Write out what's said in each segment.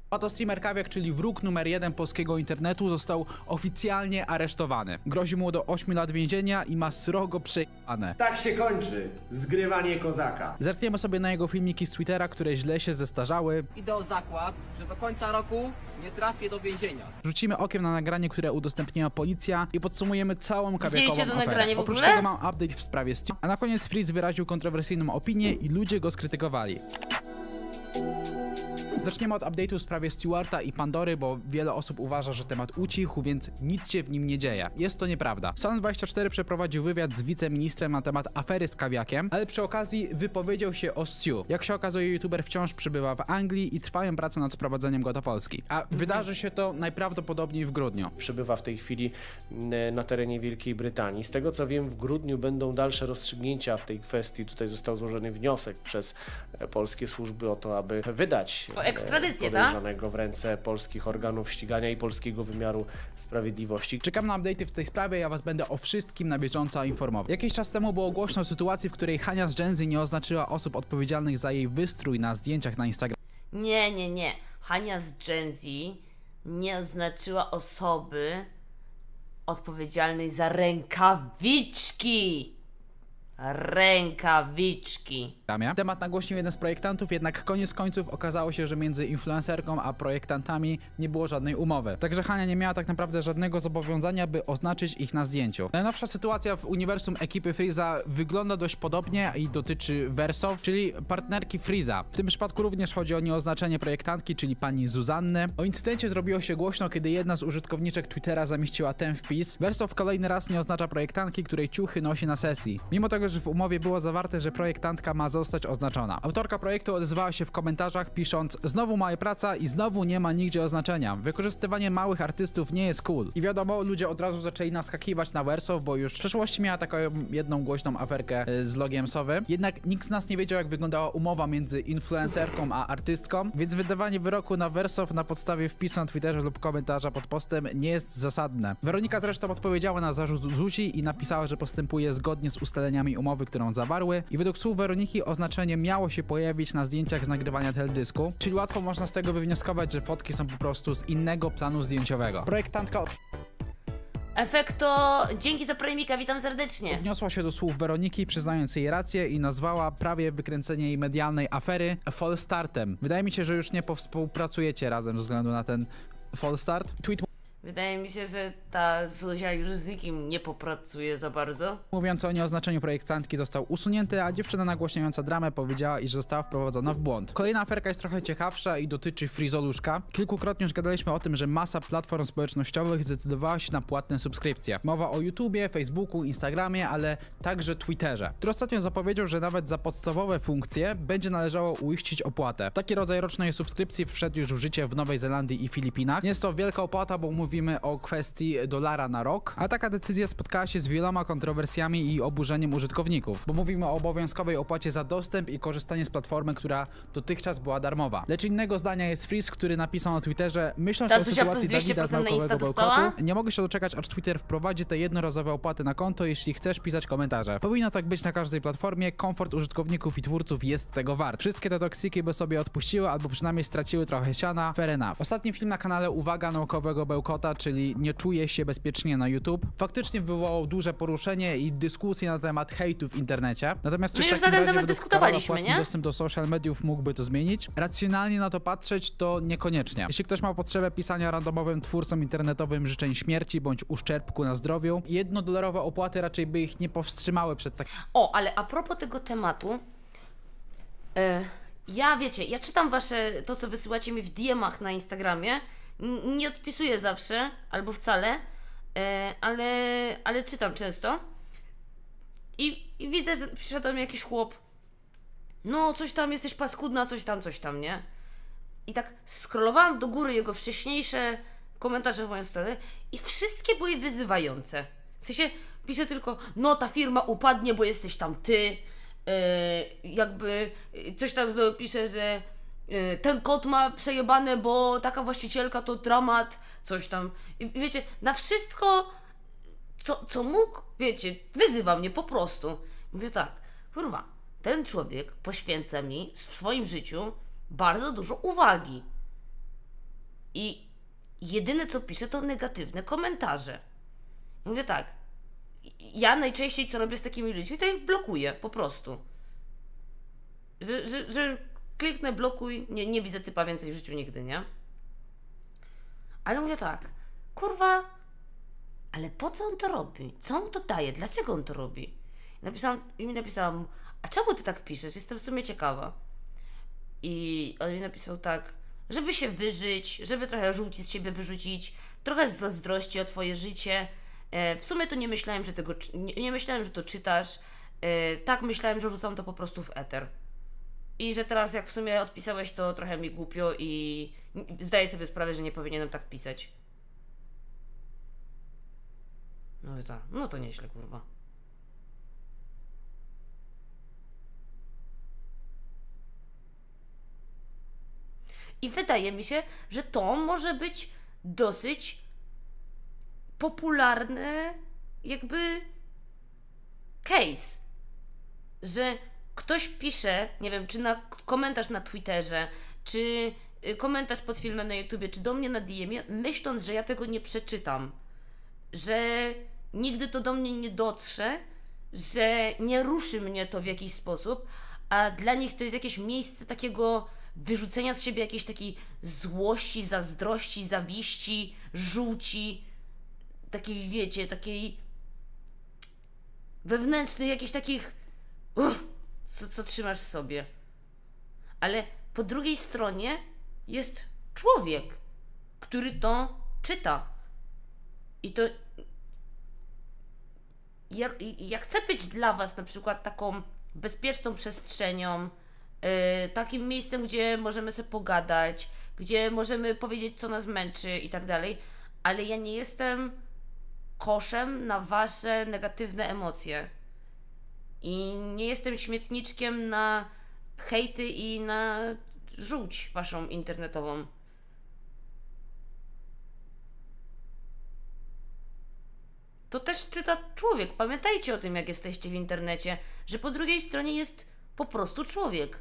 Oto streamer Kawiak, czyli wróg numer 1 polskiego internetu, został oficjalnie aresztowany. Grozi mu do 8 lat więzienia i ma srogo przejebane. Tak się kończy zgrywanie kozaka. Zerkniemy sobie na jego filmiki z Twittera, które źle się zestarzały. Idę o zakład, że do końca roku nie trafię do więzienia. Rzucimy okiem na nagranie, które udostępniła policja i podsumujemy całą kawiakową to aferę. nagranie w Oprócz ogóle? tego mam update w sprawie Stu, a na koniec Fritz wyraził kontrowersyjną opinię i ludzie go skrytykowali. Zaczniemy od update'u w sprawie Stewarta i Pandory, bo wiele osób uważa, że temat ucichł, więc nic się w nim nie dzieje. Jest to nieprawda. Salon24 przeprowadził wywiad z wiceministrem na temat afery z Kawiakiem, ale przy okazji wypowiedział się o Stu. Jak się okazuje, youtuber wciąż przebywa w Anglii i trwają prace nad sprowadzeniem go do Polski. A wydarzy się to najprawdopodobniej w grudniu. Przebywa w tej chwili na terenie Wielkiej Brytanii. Z tego co wiem, w grudniu będą dalsze rozstrzygnięcia w tej kwestii. Tutaj został złożony wniosek przez polskie służby o to, aby wydać ekstradycję, podejrzanego w ręce polskich organów ścigania i polskiego wymiaru sprawiedliwości. Czekam na update'y w tej sprawie, ja was będę o wszystkim na bieżąco informował. Jakiś czas temu było głośno o sytuacji, w której Hania z Gen Z nie oznaczyła osób odpowiedzialnych za jej wystrój na zdjęciach na Instagramie. Nie. Hania z Gen Z nie oznaczyła osoby odpowiedzialnej za rękawiczki. Temat nagłośnił jeden z projektantów, jednak koniec końców okazało się, że między influencerką a projektantami nie było żadnej umowy. Także Hania nie miała tak naprawdę żadnego zobowiązania, by oznaczyć ich na zdjęciu. Najnowsza sytuacja w uniwersum ekipy Freeza wygląda dość podobnie i dotyczy Wersow, czyli partnerki Freeza. W tym przypadku również chodzi o nieoznaczenie projektantki, czyli pani Zuzanny. O incydencie zrobiło się głośno, kiedy jedna z użytkowniczek Twittera zamieściła ten wpis. Wersow kolejny raz nie oznacza projektantki, której ciuchy nosi na sesji. Mimo tego, że w umowie było zawarte, że projektantka ma zostać oznaczona. Autorka projektu odezwała się w komentarzach, pisząc: znowu mała praca i znowu nie ma nigdzie oznaczenia. Wykorzystywanie małych artystów nie jest cool. I wiadomo, ludzie od razu zaczęli naskakiwać na Wersow, bo już w przeszłości miała taką jedną głośną aferkę z logiem Sowy. Jednak nikt z nas nie wiedział, jak wyglądała umowa między influencerką a artystką, więc wydawanie wyroku na Wersow na podstawie wpisu na Twitterze lub komentarza pod postem nie jest zasadne. Weronika zresztą odpowiedziała na zarzut Zuzi i napisała, że postępuje zgodnie z ustaleniami umowy, którą zawarły, i według słów Weroniki oznaczenie miało się pojawić na zdjęciach z nagrywania teledysku, czyli łatwo można z tego wywnioskować, że fotki są po prostu z innego planu zdjęciowego. Projektantka Efekto, dzięki za premika, witam serdecznie. odniosła się do słów Weroniki, przyznając jej rację i nazwała prawie wykręcenie jej medialnej afery false startem. Wydaje mi się, że już nie powspółpracujecie razem ze względu na ten false start. Tweet Wydaje mi się, że ta Zuzia już z nikim nie popracuje za bardzo. mówiący o nieoznaczeniu projektantki został usunięty, a dziewczyna nagłaśniająca dramę powiedziała, iż została wprowadzona w błąd. Kolejna aferka jest trochę ciekawsza i dotyczy Frizoluszka. Kilkukrotnie już gadaliśmy o tym, że masa platform społecznościowych zdecydowała się na płatne subskrypcje. Mowa o YouTubie, Facebooku, Instagramie, ale także Twitterze, który ostatnio zapowiedział, że nawet za podstawowe funkcje będzie należało uiścić opłatę. Taki rodzaj rocznej subskrypcji wszedł już w życie w Nowej Zelandii i Filipinach. Nie jest to wielka opłata, bo mówimy o kwestii $1 na rok, a taka decyzja spotkała się z wieloma kontrowersjami i oburzeniem użytkowników, bo mówimy o obowiązkowej opłacie za dostęp i korzystanie z platformy, która dotychczas była darmowa. Lecz innego zdania jest Freeze, który napisał na Twitterze: myśląc o sytuacji Dawida z naukowego bełkotu, nie mogę się doczekać, aż Twitter wprowadzi te jednorazowe opłaty na konto, jeśli chcesz pisać komentarze. Powinno tak być na każdej platformie, komfort użytkowników i twórców jest tego wart. Wszystkie te toksiki by sobie odpuściły, albo przynajmniej straciły trochę siana, fair enough. Ostatni film na kanale Uwaga naukowego bełkota, czyli Nie czuję się bezpiecznie na YouTube, faktycznie wywołał duże poruszenie i dyskusje na temat hejtu w internecie. Natomiast czy My w już takim na ten razie temat według dyskutowaliśmy, Karola nie? dostęp do social mediów mógłby to zmienić? Racjonalnie na to patrzeć, to niekoniecznie. Jeśli ktoś ma potrzebę pisania randomowym twórcom internetowym życzeń śmierci bądź uszczerbku na zdrowiu, $1 opłaty raczej by ich nie powstrzymały przed takim... O, ale a propos tego tematu, ja czytam to co wysyłacie mi w DM-ach na Instagramie, nie odpisuję zawsze, albo wcale, ale czytam często i widzę, że pisze do mnie jakiś chłop: no coś tam, jesteś paskudna, coś tam, nie? I tak scrollowałam do góry jego wcześniejsze komentarze w moją stronę i wszystkie były wyzywające. W sensie pisze tylko: no ta firma upadnie, bo jesteś tam ty, jakby coś tam pisze, że ten kot ma przejebane, bo taka właścicielka to dramat, coś tam. I wiecie, na wszystko, co mógł, wiecie, wyzywa mnie po prostu. Mówię tak: kurwa, ten człowiek poświęca mi w swoim życiu bardzo dużo uwagi. I jedyne co piszę to negatywne komentarze. I mówię tak, ja najczęściej co robię z takimi ludźmi, to ich blokuję po prostu. Że kliknę blokuj, nie widzę typa więcej w życiu nigdy, nie? Ale mówię tak, kurwa, ale po co on to robi? Co mu to daje? Dlaczego on to robi? Napisałam, a czemu ty tak piszesz? Jestem w sumie ciekawa. I on mi napisał tak, żeby się wyżyć, żeby trochę żółci z ciebie wyrzucić, trochę z zazdrości o twoje życie. W sumie to nie myślałem, że nie myślałem, że to czytasz. Tak myślałem, że rzucam to po prostu w eter. I że teraz jak w sumie odpisałeś, to trochę mi głupio i zdaję sobie sprawę, że nie powinienem tak pisać. No i tak, no to nieźle, kurwa. I wydaje mi się, że to może być dosyć popularny jakby case, że ktoś pisze, nie wiem, czy na komentarz na Twitterze, czy komentarz pod filmem na YouTubie, czy do mnie na DM-ie, myśląc, że ja tego nie przeczytam, że nigdy to do mnie nie dotrze, że nie ruszy mnie to w jakiś sposób, a dla nich to jest jakieś miejsce takiego wyrzucenia z siebie jakiejś takiej złości, zazdrości, zawiści, żółci, takiej, wiecie, takiej wewnętrznej, jakichś takich co trzymasz w sobie. Ale po drugiej stronie jest człowiek, który to czyta. I to ja chcę być dla was na przykład taką bezpieczną przestrzenią, takim miejscem, gdzie możemy sobie pogadać, gdzie możemy powiedzieć, co nas męczy i tak dalej, ale ja nie jestem koszem na wasze negatywne emocje. I nie jestem śmietniczkiem na hejty i na żółć waszą internetową. To też czyta człowiek. Pamiętajcie o tym, jak jesteście w internecie, że po drugiej stronie jest po prostu człowiek.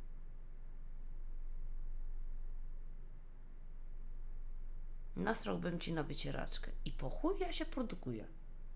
Nasrałbym ci na wycieraczkę. I po chuj ja się produkuję.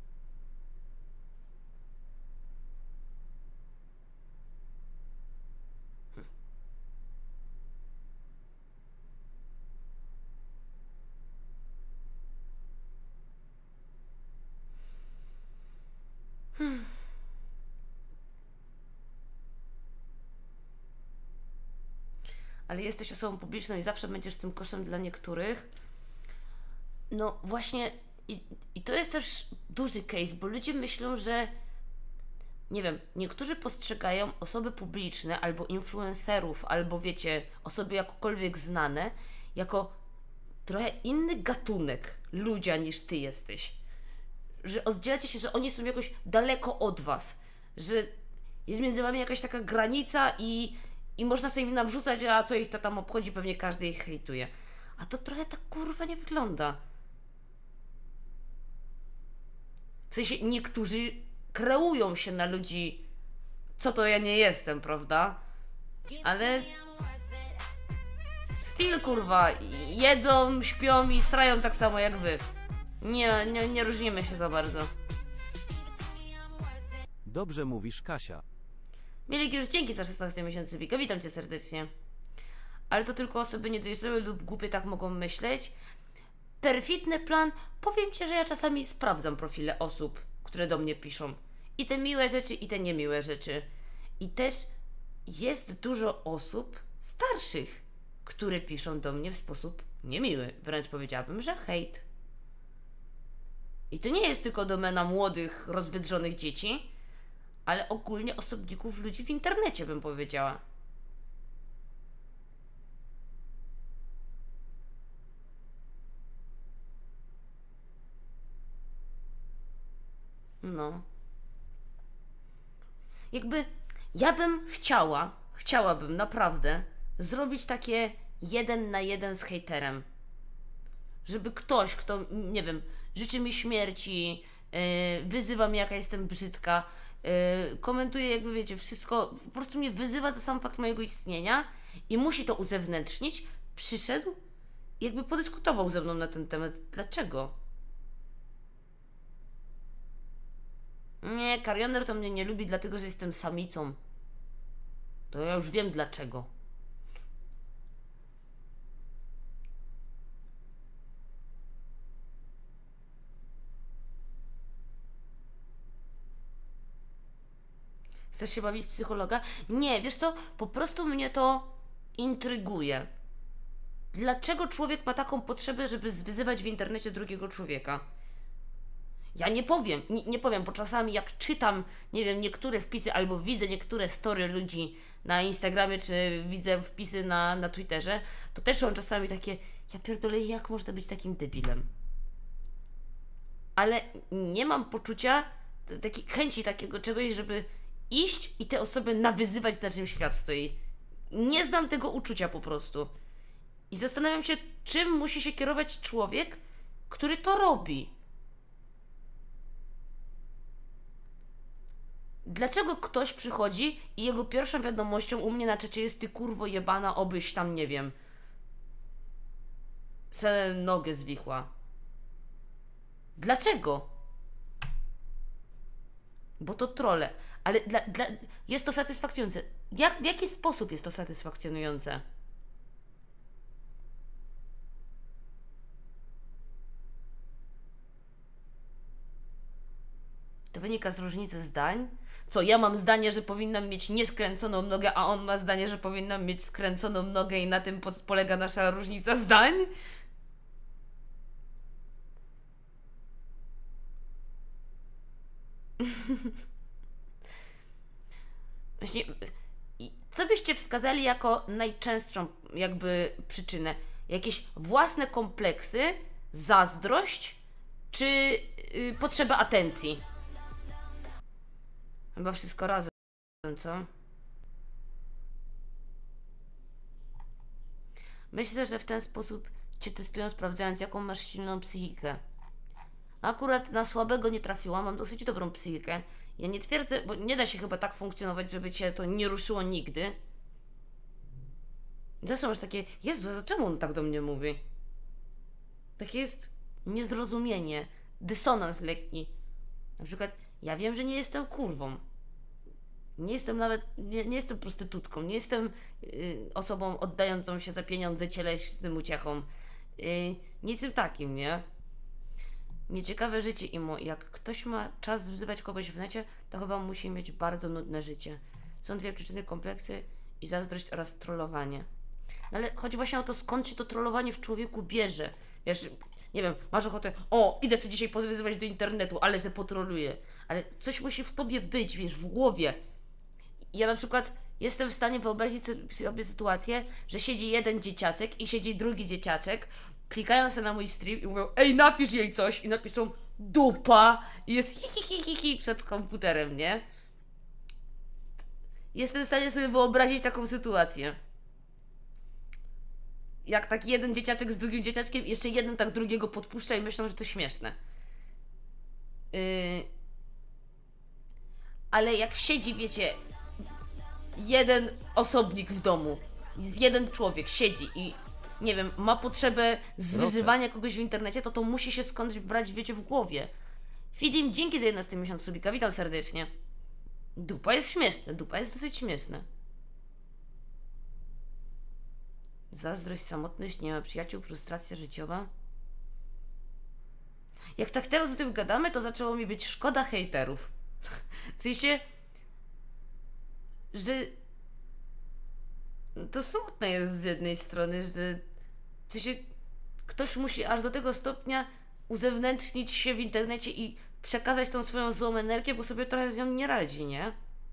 Ale jesteś osobą publiczną i zawsze będziesz tym koszem dla niektórych. No właśnie, i to jest też duży case, bo ludzie myślą, że nie wiem, niektórzy postrzegają osoby publiczne albo influencerów, albo wiecie, osoby jakokolwiek znane, jako trochę inny gatunek ludzia niż ty jesteś. Że oddzielacie się, że oni są jakoś daleko od was, że jest między wami jakaś taka granica i można sobie im nawrzucać, a co ich to tam obchodzi, pewnie każdy ich hejtuje. A to trochę tak kurwa nie wygląda. W sensie niektórzy kreują się na ludzi, co to ja nie jestem, prawda? Ale still kurwa, jedzą, śpią i srają tak samo jak wy. Nie różnimy się za bardzo. Dobrze mówisz, Kasia. Mielik już dzięki za 16 miesięcy Wika, witam cię serdecznie. Ale to tylko osoby niedojrzałe lub głupie tak mogą myśleć. Perfidny plan, powiem ci, że ja czasami sprawdzam profile osób, które do mnie piszą. I te miłe rzeczy, i te niemiłe rzeczy. I też jest dużo osób starszych, które piszą do mnie w sposób niemiły. Wręcz powiedziałabym, że hejt. I to nie jest tylko domena młodych, rozwydrzonych dzieci, ale ogólnie osobników ludzi w internecie, bym powiedziała. No. Jakby ja bym chciałabym naprawdę zrobić takie 1 na 1 z hejterem. Żeby ktoś, kto, nie wiem, życzy mi śmierci, wyzywa mnie, jaka jestem brzydka, komentuje, jakby wiecie, wszystko, po prostu mnie wyzywa za sam fakt mojego istnienia i musi to uzewnętrznić, przyszedł jakby podyskutował ze mną na ten temat. Dlaczego? Nie, Karioner to mnie nie lubi, dlatego że jestem samicą. To ja już wiem dlaczego. Chcesz się bawić w psychologa? Nie, wiesz co? Po prostu mnie to intryguje. Dlaczego człowiek ma taką potrzebę, żeby wyzywać w internecie drugiego człowieka? Ja nie powiem, nie powiem, bo czasami jak czytam, nie wiem, niektóre wpisy albo widzę niektóre story ludzi na Instagramie, czy widzę wpisy na Twitterze, to też mam czasami takie, ja pierdolę, jak można być takim debilem? Ale nie mam poczucia, takiej chęci takiego czegoś, żeby iść i te osoby nawyzywać, na czym świat stoi. Nie znam tego uczucia po prostu. I zastanawiam się, czym musi się kierować człowiek, który to robi. Dlaczego ktoś przychodzi i jego pierwszą wiadomością u mnie na czacie jest: ty kurwo jebana, obyś tam, nie wiem, se nogę zwichła. Dlaczego? Bo to trolle. Ale jest to satysfakcjonujące. W jaki sposób jest to satysfakcjonujące? To wynika z różnicy zdań. Co, ja mam zdanie, że powinnam mieć nieskręconą nogę, a on ma zdanie, że powinnam mieć skręconą nogę i na tym polega nasza różnica zdań? Właśnie, co byście wskazali jako najczęstszą jakby przyczynę? Jakieś własne kompleksy, zazdrość, czy potrzeba atencji? Chyba wszystko razem, co? Myślę, że w ten sposób cię testują, sprawdzając, jaką masz silną psychikę. Akurat na słabego nie trafiłam, mam dosyć dobrą psychikę. Ja nie twierdzę, bo nie da się chyba tak funkcjonować, żeby cię to nie ruszyło nigdy. Zawsze masz takie, Jezu, czemu on tak do mnie mówi? Takie jest niezrozumienie, dysonans lekki. Na przykład, ja wiem, że nie jestem kurwą. Nie jestem nawet, nie jestem prostytutką, nie jestem osobą oddającą się za pieniądze cielesnym uciechom. Nie jestem takim, nie? Nieciekawe życie, Imo. Jak ktoś ma czas wzywać kogoś w necie, to chyba musi mieć bardzo nudne życie. Są dwie przyczyny: kompleksy i zazdrość oraz trollowanie. No ale chodzi właśnie o to, skąd się to trollowanie w człowieku bierze. Wiesz, nie wiem, masz ochotę, idę sobie dzisiaj pozwyzywać do internetu, ale se potroluję. Ale coś musi w tobie być, wiesz, w głowie. Ja na przykład jestem w stanie wyobrazić sobie sytuację, że siedzi jeden dzieciaczek i siedzi drugi dzieciaczek, klikają sobie na mój stream i mówią: ej, napisz jej coś, i napiszą dupa i jest hi przed komputerem, nie? Jestem w stanie sobie wyobrazić taką sytuację. Jak tak jeden dzieciaczek z drugim dzieciaczkiem, jeszcze jeden tak drugiego podpuszcza i myślą, że to śmieszne. Ale jak siedzi, wiecie, jeden osobnik w domu, jeden człowiek siedzi i nie wiem, ma potrzebę zwyzywania kogoś w internecie, to musi się skądś brać, wiecie, w głowie. Fidim, dzięki za 11 miesiąc subika, witam serdecznie. Dupa jest śmieszne, dupa jest dosyć śmieszne. Zazdrość, samotność, nie ma przyjaciół, frustracja życiowa. Jak tak teraz o tym gadamy, to zaczęło mi być szkoda hejterów. W sensie, że to smutne jest z jednej strony, że w sensie ktoś musi aż do tego stopnia uzewnętrznić się w internecie i przekazać tą swoją złą energię, bo sobie trochę z nią nie radzi, nie?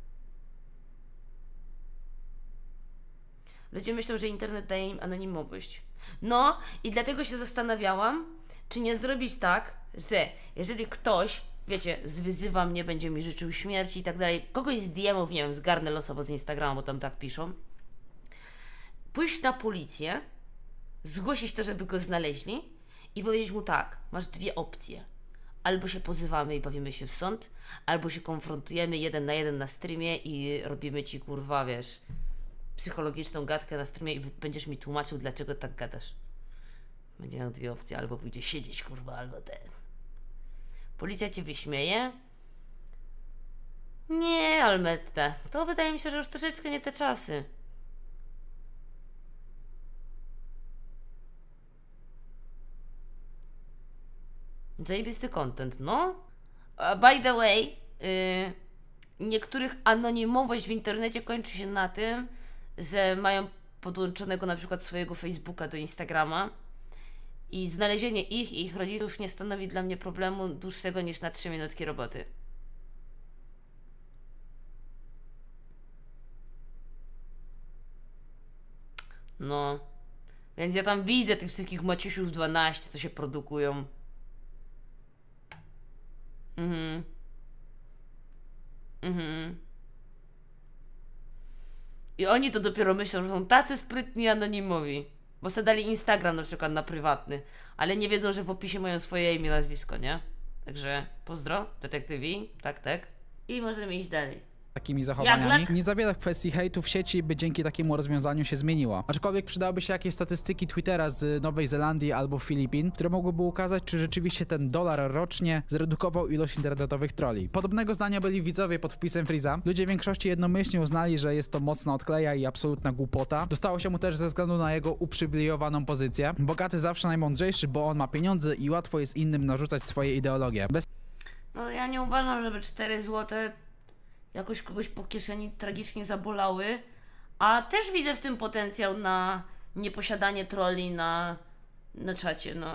Ludzie myślą, że internet daje im anonimowość. No i dlatego się zastanawiałam, czy nie zrobić tak, że jeżeli ktoś, wiecie, zwyzywa mnie, będzie mi życzył śmierci i tak dalej, kogoś z DM-ów, nie wiem, zgarnę losowo z Instagrama, bo tam tak piszą, pójść na policję, zgłosić to, żeby go znaleźli i powiedzieć mu tak: masz dwie opcje. Albo się pozywamy i bawimy się w sąd, albo się konfrontujemy 1 na 1 na streamie i robimy ci, kurwa, wiesz, psychologiczną gadkę na streamie i będziesz mi tłumaczył, dlaczego tak gadasz. Będzie miał dwie opcje, albo pójdzie siedzieć, kurwa, albo ten. Policja cię wyśmieje? Nie, Almetta. To wydaje mi się, że już troszeczkę nie te czasy. Zajebisty content, no. By the way, niektórych anonimowość w internecie kończy się na tym, że mają podłączonego na przykład swojego Facebooka do Instagrama i znalezienie ich i ich rodziców nie stanowi dla mnie problemu dłuższego niż na 3 minutki roboty. No, więc ja tam widzę tych wszystkich Maciusiów 12, co się produkują. I oni to dopiero myślą, że są tacy sprytni anonimowi, bo sobie dali Instagram na przykład na prywatny, ale nie wiedzą, że w opisie mają swoje imię, nazwisko, nie? Także pozdro, detektywi, tak. I możemy iść dalej. Takimi zachowaniami. Jak? Nie za wiele w kwestii hejtu w sieci by dzięki takiemu rozwiązaniu się zmieniło. Aczkolwiek przydałyby się jakieś statystyki Twittera z Nowej Zelandii albo Filipin, które mogłyby ukazać, czy rzeczywiście ten dolar rocznie zredukował ilość internetowych trolli. Podobnego zdania byli widzowie pod wpisem Freeza. Ludzie w większości jednomyślnie uznali, że jest to mocna odkleja i absolutna głupota. Dostało się mu też ze względu na jego uprzywilejowaną pozycję. Bogaty zawsze najmądrzejszy, bo on ma pieniądze i łatwo jest innym narzucać swoje ideologie. No ja nie uważam, żeby 4 złote jakoś kogoś po kieszeni tragicznie zabolały, a też widzę w tym potencjał na nieposiadanie trolli na czacie, no.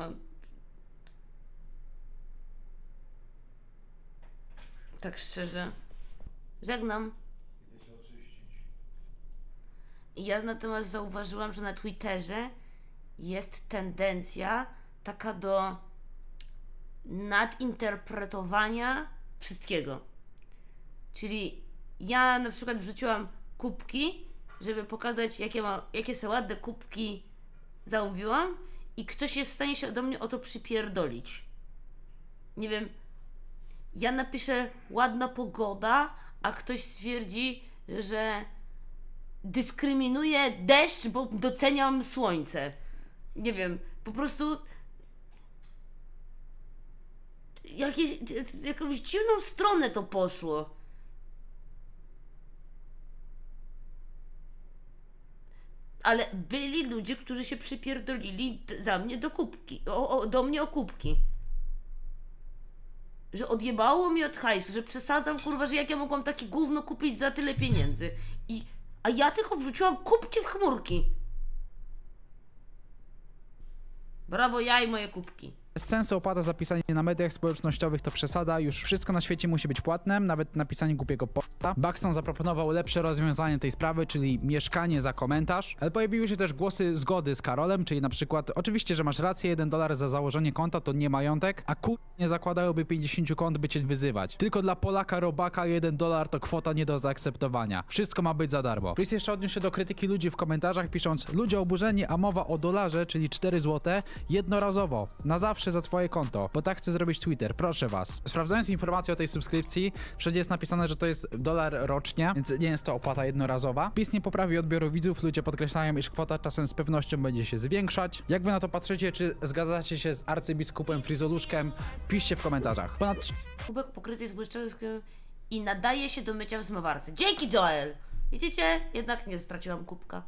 Tak szczerze. Żegnam. Ja natomiast zauważyłam, że na Twitterze jest tendencja taka do nadinterpretowania wszystkiego. Czyli ja na przykład wrzuciłam kubki, żeby pokazać, jakie są ładne kubki zamówiłam i ktoś jest w stanie się ode mnie o to przypierdolić. Nie wiem, ja napiszę ładna pogoda, a ktoś stwierdzi, że dyskryminuję deszcz, bo doceniam słońce. Nie wiem, po prostu jakąś dziwną stronę to poszło. Ale byli ludzie, którzy się przypierdolili za mnie do kubki, do mnie o kubki. Że odjebało mi od hajsu, że przesadzam, kurwa, że jak ja mogłam takie gówno kupić za tyle pieniędzy. A ja tylko wrzuciłam kubki w chmurki. Brawo, ja i moje kubki. Bez sensu opłata za pisanie na mediach społecznościowych to przesada, już wszystko na świecie musi być płatne, nawet napisanie głupiego posta. Buxton zaproponował lepsze rozwiązanie tej sprawy, czyli mieszkanie za komentarz, ale pojawiły się też głosy zgody z Karolem, czyli na przykład, oczywiście, że masz rację, $1 za założenie konta to nie majątek, a nie zakładałyby 50 kont, by cię wyzywać. Tylko dla Polaka robaka $1 to kwota nie do zaakceptowania. Wszystko ma być za darmo. Chris jeszcze odniósł się do krytyki ludzi w komentarzach, pisząc: ludzie oburzeni, a mowa o dolarze, czyli 4 zł, jednorazowo, na zawsze za twoje konto, bo tak chce zrobić Twitter, proszę was. Sprawdzając informacje o tej subskrypcji, wszędzie jest napisane, że to jest $1 rocznie, więc nie jest to opłata jednorazowa. PiS nie poprawi odbioru widzów, ludzie podkreślają, iż kwota czasem z pewnością będzie się zwiększać. Jak wy na to patrzycie, czy zgadzacie się z arcybiskupem Frizoluszkiem? Piszcie w komentarzach. Kubek pokryty jest błyszczowym i nadaje się do mycia w zmywarce. Dzięki, Joel! Widzicie? Jednak nie straciłam kubka.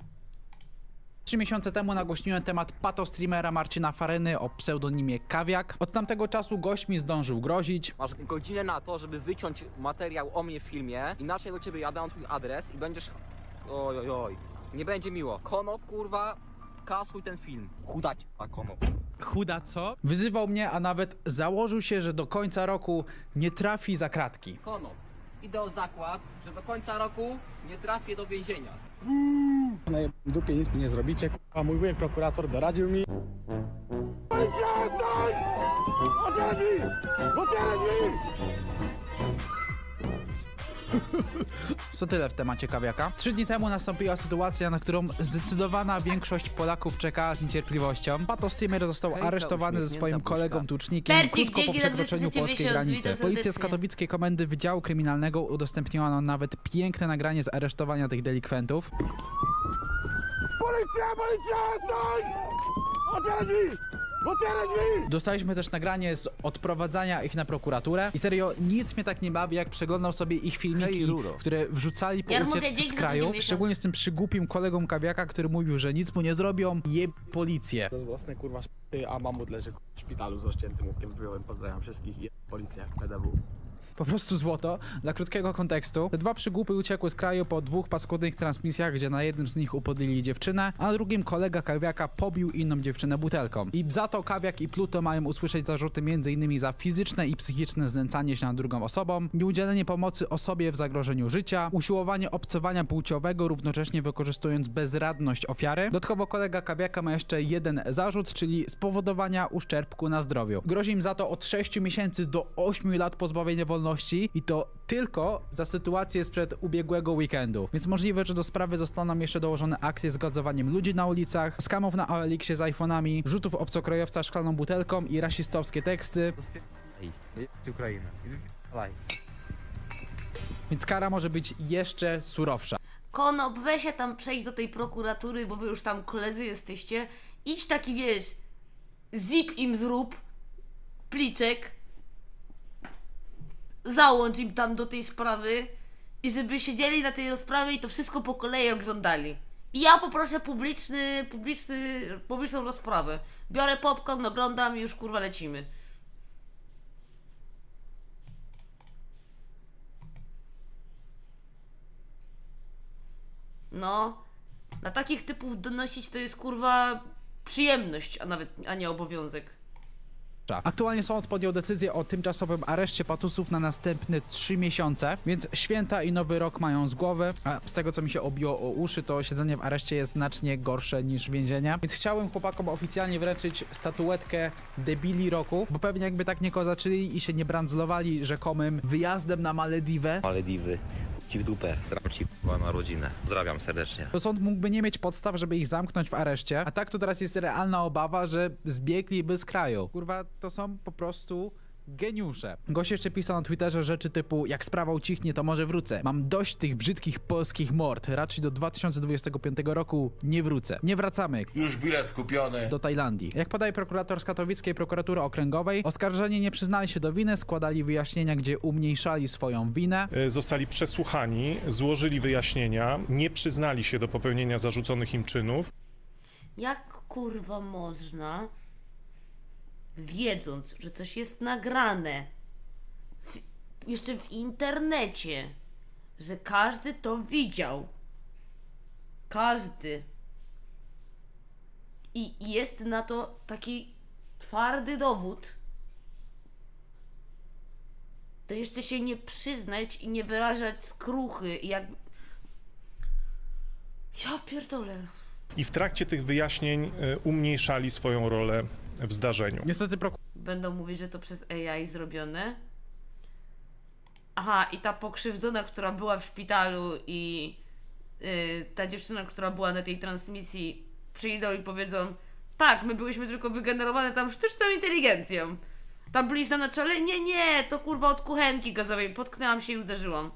3 miesiące temu nagłośniłem temat patostreamera Marcina Faryny o pseudonimie Kawiak. Od tamtego czasu gość mi zdążył grozić. Masz godzinę na to, żeby wyciąć materiał o mnie w filmie, inaczej do ciebie jadę na twój adres i będziesz... Oj. Nie będzie miło. Konop, kurwa, kasuj ten film. Chudać, a Konop. Chuda co? Wyzywał mnie, a nawet założył się, że do końca roku nie trafi za kratki. Konop, idę o zakład, że do końca roku nie trafię do więzienia. Na dupie nic mi nie zrobicie, a mój wujek prokurator doradził mi. Co tyle w temacie Kawiaka. 3 dni temu nastąpiła sytuacja, na którą zdecydowana większość Polaków czekała z niecierpliwością. Patostreamer został aresztowany ze swoim kolegą tucznikiem Bercik, krótko po dzięki za przekroczeniu 290 polskiej granicy. witam Policja z serdecznie. katowickiej komendy Wydziału Kryminalnego udostępniła nam nawet piękne nagranie z aresztowania tych delikwentów. Policja! Stój! Dostaliśmy też nagranie z odprowadzania ich na prokuraturę i serio nic mnie tak nie bawi, jak przeglądał sobie ich filmiki, Hej, Ruro. które wrzucali po Jarmo, ucieczce dzięki z za kraju, drugi miesiąc. szczególnie z tym przygłupim kolegą Kawiaka, który mówił, że nic mu nie zrobią, je policję. Zazdrosny kurwa szpy, a mamut leży w szpitalu z ościętym łukiem. Byłem, pozdrawiam wszystkich i policja, PDW. Po prostu złoto. Dla krótkiego kontekstu, te dwa przygłupy uciekły z kraju po 2 paskudnych transmisjach, gdzie na jednym z nich upodlili dziewczynę, a na drugim kolega Kawiaka pobił inną dziewczynę butelką. I za to Kawiak i Pluto mają usłyszeć zarzuty m.in. za fizyczne i psychiczne znęcanie się nad drugą osobą, nieudzielenie pomocy osobie w zagrożeniu życia, usiłowanie obcowania płciowego, równocześnie wykorzystując bezradność ofiary. Dodatkowo kolega Kawiaka ma jeszcze jeden zarzut, czyli spowodowania uszczerbku na zdrowiu. Grozi im za to od 6 miesięcy do 8 lat pozbawienia wolności i to tylko za sytuację sprzed ubiegłego weekendu. Więc możliwe, że do sprawy zostaną jeszcze dołożone akcje z gazowaniem ludzi na ulicach, skamów na OLX-ie z iPhone'ami, rzutów obcokrajowca szklaną butelką i rasistowskie teksty. Ukraina. Więc kara może być jeszcze surowsza. Konop, weź się tam przejść do tej prokuratury, bo wy już tam koledzy jesteście. Idź taki, wiesz, zip im zrób, pliczek, załącz im tam do tej sprawy i żeby siedzieli na tej rozprawie i to wszystko po kolei oglądali. I ja poproszę publiczną rozprawę. Biorę popcorn, oglądam i już kurwa lecimy. No, na takich typów donosić to jest kurwa przyjemność, a nie obowiązek. Aktualnie sąd podjął decyzję o tymczasowym areszcie patusów na następne 3 miesiące, więc święta i nowy rok mają z głowy, a z tego co mi się obiło o uszy, to siedzenie w areszcie jest znacznie gorsze niż więzienie. Więc chciałem chłopakom oficjalnie wręczyć statuetkę debili roku, bo pewnie jakby tak nie kozaczyli i się nie brandzlowali rzekomym wyjazdem na Malediwy, Malediwy. Ci w dupę, sram ci na rodzinę. Pozdrawiam serdecznie. to sąd mógłby nie mieć podstaw, żeby ich zamknąć w areszcie, a tak to teraz jest realna obawa, że zbiegliby z kraju. Kurwa, to są po prostu geniusze. Gość jeszcze pisał na Twitterze rzeczy typu: jak sprawa ucichnie, to może wrócę. Mam dość tych brzydkich polskich mord. Raczej do 2025 roku nie wrócę. Nie wracamy. Już bilet kupiony. Do Tajlandii. Jak podaje prokurator z katowickiej prokuratury okręgowej, oskarżeni nie przyznali się do winy, składali wyjaśnienia, gdzie umniejszali swoją winę. Zostali przesłuchani, złożyli wyjaśnienia, nie przyznali się do popełnienia zarzuconych im czynów. Jak kurwa można, wiedząc, że coś jest nagrane, jeszcze w internecie, że każdy to widział, każdy, i jest na to taki twardy dowód, to jeszcze się nie przyznać i nie wyrażać skruchy, i jak... Ja pierdolę. I w trakcie tych wyjaśnień umniejszali swoją rolę w zdarzeniu. Niestety Będą mówić, że to przez AI zrobione. Aha, i ta pokrzywdzona, która była w szpitalu, i ta dziewczyna, która była na tej transmisji, przyjdą i powiedzą: tak, my byliśmy tylko wygenerowane tam sztuczną inteligencją. Ta blizna na czole? Nie, to kurwa od kuchenki gazowej. Potknęłam się i uderzyłam.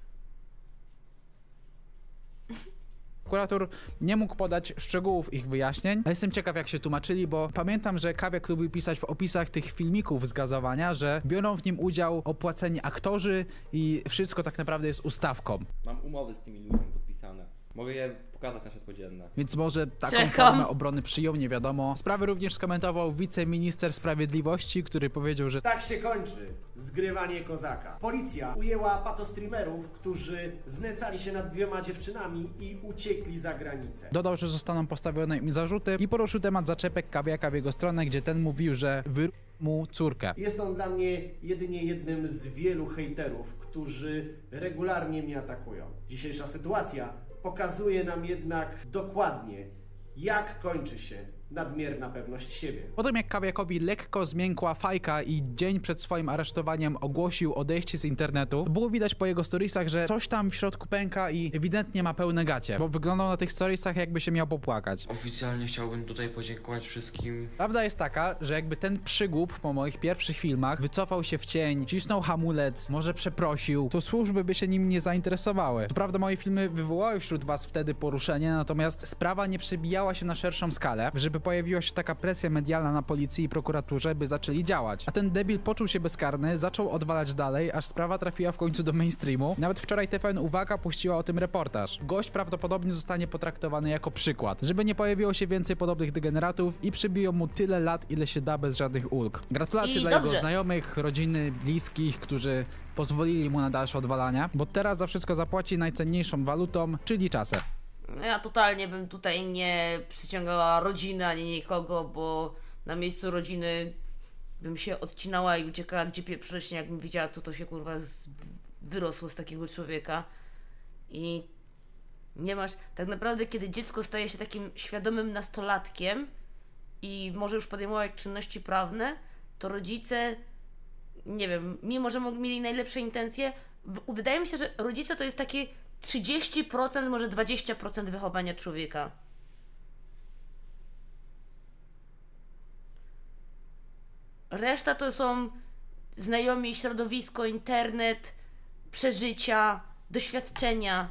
prokurator nie mógł podać szczegółów ich wyjaśnień, a jestem ciekaw, jak się tłumaczyli, bo pamiętam, że Kawiak lubił pisać w opisach tych filmików z gazowania, że biorą w nim udział opłaceni aktorzy i wszystko tak naprawdę jest ustawką. Mam umowy z tymi ludźmi podpisane. Mogę je pokazać na światło dzienne. Więc może taką formę obrony przyjął, nie wiadomo. Sprawę również skomentował wiceminister sprawiedliwości, który powiedział, że tak się kończy zgrywanie kozaka. Policja ujęła patostreamerów, którzy znęcali się nad 2 dziewczynami i uciekli za granicę. Dodał, że zostaną postawione im zarzuty i poruszył temat zaczepek Kawiaka w jego stronę, gdzie ten mówił, że mu córkę. Jest on dla mnie jedynie jednym z wielu hejterów, którzy regularnie mnie atakują. Dzisiejsza sytuacja pokazuje nam jednak dokładnie, jak kończy się nadmierna pewność siebie. Potem jak Kawiakowi lekko zmiękła fajka i dzień przed swoim aresztowaniem ogłosił odejście z internetu, było widać po jego storiesach, że coś tam w środku pęka i ewidentnie ma pełne gacie, bo wyglądał na tych storiesach, jakby się miał popłakać. Oficjalnie chciałbym tutaj podziękować wszystkim. Prawda jest taka, że jakby ten przygłup po moich pierwszych filmach wycofał się w cień, cisnął hamulec, może przeprosił, to służby by się nim nie zainteresowały. Co prawda moje filmy wywołały wśród was wtedy poruszenie, natomiast sprawa nie przebijała się na szerszą skalę. Żeby pojawiła się taka presja medialna na policji i prokuraturze, by zaczęli działać. A ten debil poczuł się bezkarny, zaczął odwalać dalej, aż sprawa trafiła w końcu do mainstreamu. Nawet wczoraj TVN Uwaga puściła o tym reportaż. Gość prawdopodobnie zostanie potraktowany jako przykład, żeby nie pojawiło się więcej podobnych degeneratów i przybiją mu tyle lat, ile się da bez żadnych ulg. Gratulacje dla jego znajomych, rodziny, bliskich, którzy pozwolili mu na dalsze odwalania, bo teraz za wszystko zapłaci najcenniejszą walutą, czyli czasem. Ja totalnie bym tutaj nie przyciągała rodziny ani nikogo, bo na miejscu rodziny bym się odcinała i uciekała gdzie pieprzycznie, jakbym widziała, co to się kurwa wyrosło z takiego człowieka. I nie masz... Tak naprawdę, kiedy dziecko staje się takim świadomym nastolatkiem i może już podejmować czynności prawne, to rodzice, nie wiem, mimo że mieli najlepsze intencje, wydaje mi się, że rodzice to jest takie 30%, może 20% wychowania człowieka. Reszta to są znajomi, środowisko, internet, przeżycia, doświadczenia.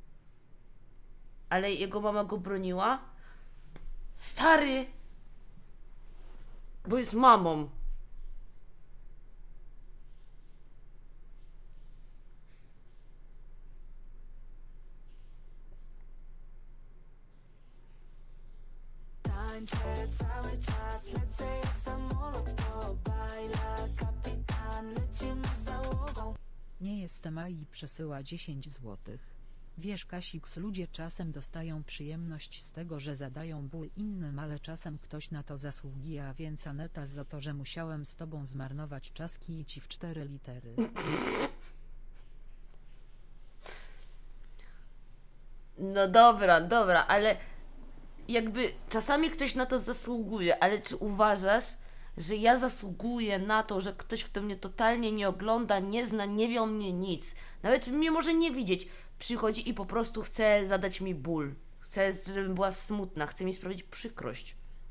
Ale jego mama go broniła. Stary! Bo jest mamą. Cały czas lecę jak samolot, to bajla kapitan leci nad załogą. Nie jestem AI przesyła 10 złotych. Wiesz Kasiks, ludzie czasem dostają przyjemność z tego, że zadają ból innym, ale czasem ktoś na to zasługuje, a więc Aneta za to, że musiałem z tobą zmarnować czas, kij ci w 4 litery. No dobra, ale jakby czasami ktoś na to zasługuje, ale czy uważasz, że ja zasługuję na to, że ktoś, kto mnie totalnie nie ogląda, nie zna, nie wie o mnie nic, nawet mnie może nie widzieć, przychodzi i po prostu chce zadać mi ból, chce, żebym była smutna, chce mi sprawić przykrość.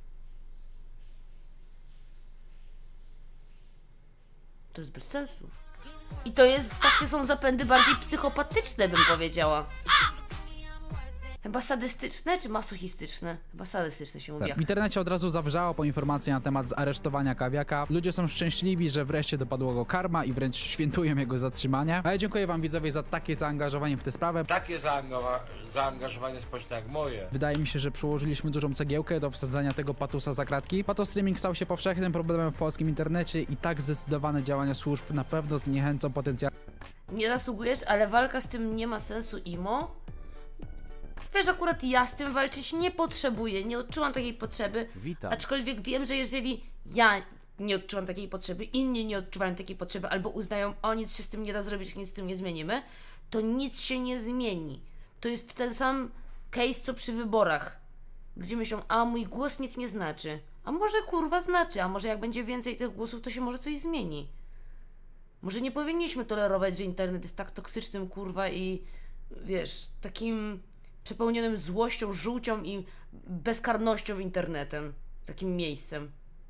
To jest bez sensu. I to jest, takie są zapędy bardziej psychopatyczne, bym powiedziała. Chyba sadystyczne czy masochistyczne? Chyba sadystyczne się mówi. W internecie od razu zawrzało po informacji na temat zaresztowania Kawiaka. Ludzie są szczęśliwi, że wreszcie dopadło go karma i wręcz świętują jego zatrzymanie. A ja dziękuję wam widzowie za takie zaangażowanie w tę sprawę. Takie zaangażowanie społeczne jak moje. Wydaje mi się, że przyłożyliśmy dużą cegiełkę do wsadzania tego patusa za kratki. Patostreaming stał się powszechnym problemem w polskim internecie i tak zdecydowane działania służb na pewno zniechęcą potencjalnie. Nie zasługujesz, ale walka z tym nie ma sensu, Imo. Wiesz, akurat ja z tym walczyć nie potrzebuję, nie odczułam takiej potrzeby. Witam. Aczkolwiek wiem, że jeżeli ja nie odczuwam takiej potrzeby, inni nie odczuwają takiej potrzeby, albo uznają, o nic się z tym nie da zrobić, nic z tym nie zmienimy, to nic się nie zmieni. To jest ten sam case, co przy wyborach. Ludzie myślą, a mój głos nic nie znaczy. A może kurwa znaczy, a może jak będzie więcej tych głosów, to się może coś zmieni. Może nie powinniśmy tolerować, że internet jest tak toksycznym kurwa i wiesz, takim przepełnionym złością, żółcią i bezkarnością internetem. Takim miejscem.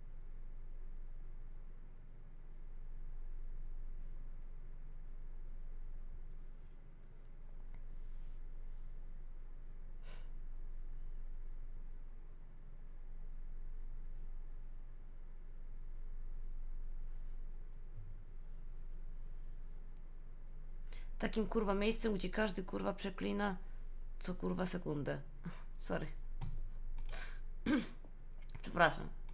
Takim kurwa miejscem, gdzie każdy kurwa przeklina co kurwa sekundę. Sorry. Przepraszam.